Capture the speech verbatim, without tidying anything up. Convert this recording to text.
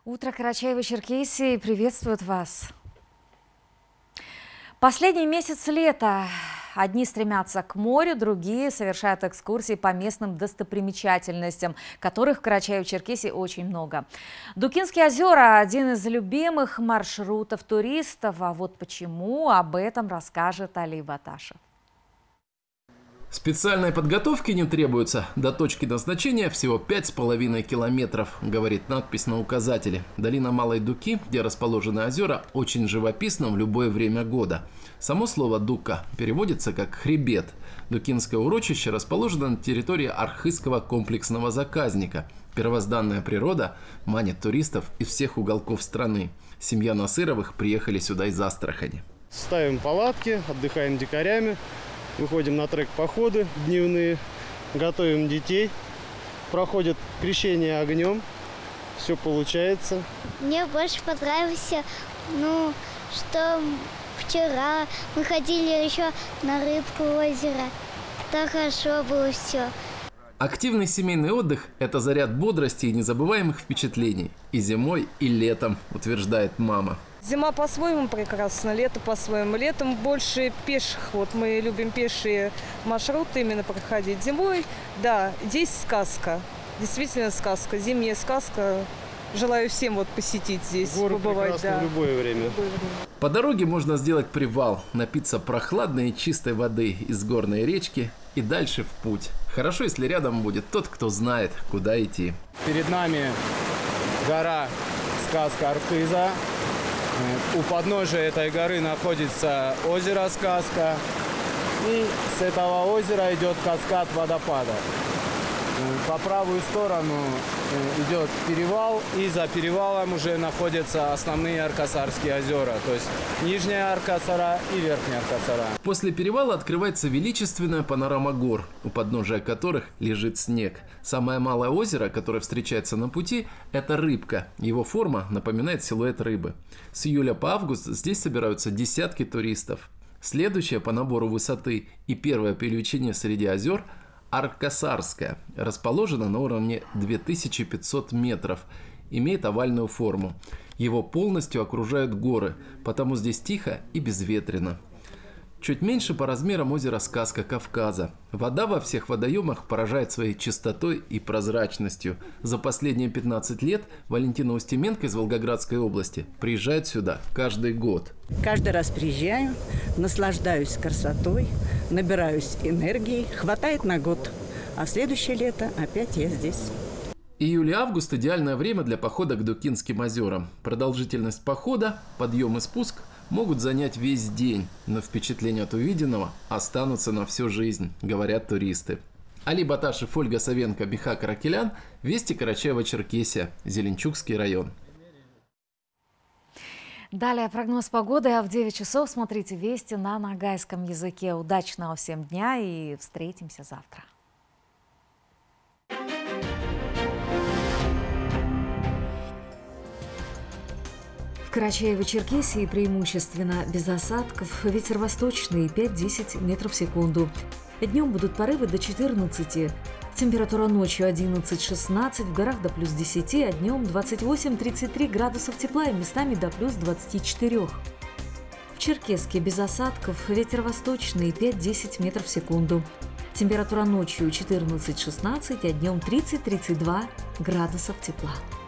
Утро Карачаево-Черкесии приветствует вас. Последний месяц лета. Одни стремятся к морю, другие совершают экскурсии по местным достопримечательностям, которых в Карачаево-Черкесии очень много. Дукинские озера – один из любимых маршрутов туристов. А вот почему, об этом расскажет Али Баташев. Специальной подготовки не требуется. До точки назначения всего пять с половиной километров, говорит надпись на указателе. Долина Малой Дуки, где расположены озера, очень живописна в любое время года. Само слово «дука» переводится как «хребет». Дукинское урочище расположено на территории Архызского комплексного заказника. Первозданная природа манит туристов из всех уголков страны. Семья Насыровых приехали сюда из Астрахани. Ставим палатки, отдыхаем дикарями. Выходим на трек-походы дневные, готовим детей, проходит крещение огнем, все получается. Мне больше понравилось, ну, что вчера мы ходили еще на рыбку в озеро, так хорошо было все. Активный семейный отдых – это заряд бодрости и незабываемых впечатлений. И зимой, и летом, утверждает мама. Зима по-своему прекрасна, лето по-своему. Летом больше пеших, вот мы любим пешие маршруты именно проходить. Зимой, да, здесь сказка, действительно сказка, зимняя сказка. Желаю всем вот посетить здесь, Горы побывать. Да. В любое время. В любое время. По дороге можно сделать привал, напиться прохладной и чистой воды из горной речки и дальше в путь. Хорошо, если рядом будет тот, кто знает, куда идти. Перед нами гора Сказка Архыза. У подножия этой горы находится озеро Сказка. И с этого озера идет каскад водопада. По правую сторону идет перевал, и за перевалом уже находятся основные Аркасарские озера, то есть Нижняя Аркасара и Верхняя Аркасара. После перевала открывается величественная панорама гор, у подножия которых лежит снег. Самое малое озеро, которое встречается на пути, это Рыбка. Его форма напоминает силуэт рыбы. С июля по август здесь собираются десятки туристов. Следующее по набору высоты и первое по величине среди озер – Аркасарская, расположена на уровне две тысячи пятьсот метров, имеет овальную форму. Его полностью окружают горы, потому здесь тихо и безветренно. Чуть меньше по размерам озеро Сказка Кавказа. Вода во всех водоемах поражает своей чистотой и прозрачностью. За последние пятнадцать лет Валентина Устименко из Волгоградской области приезжает сюда каждый год. Каждый раз приезжаю, наслаждаюсь красотой, набираюсь энергии, хватает на год. А следующее лето опять я здесь. Июль и август – идеальное время для похода к Дукинским озерам. Продолжительность похода, подъем и спуск могут занять весь день, но впечатления от увиденного останутся на всю жизнь, говорят туристы. Али Баташев, Ольга Савенко, Бихак Ракелян, Вести Карачаево-Черкесия, Зеленчукский район. Далее прогноз погоды, а в девять часов смотрите Вести на ногайском языке. Удачного всем дня и встретимся завтра. В Карачаево-Черкесии преимущественно без осадков, ветер восточный пять-десять метров в секунду. Днем будут порывы до четырнадцати. Температура ночью одиннадцать-шестнадцать, в горах до плюс десяти, а днем двадцать восемь-тридцать три градусов тепла и местами до плюс двадцати четырёх. В Черкесске без осадков, ветер восточный пять-десять метров в секунду. Температура ночью четырнадцать-шестнадцать, а днем тридцать-тридцать два градусов тепла.